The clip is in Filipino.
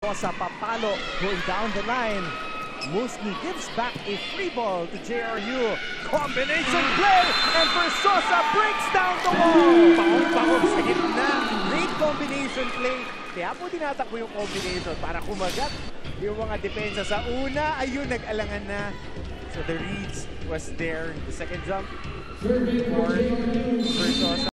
Sa papalo going down the line. Musni gives back a free ball to JRU. Combination play, and Versosa breaks down the wall. Paong-paong sa gitna. Great combination play. Kaya po tinatakbo yung combination para kumagat yung mga depensa sa una. Ayun, nag-alangan na. So the reads was there. The second jump for Versosa.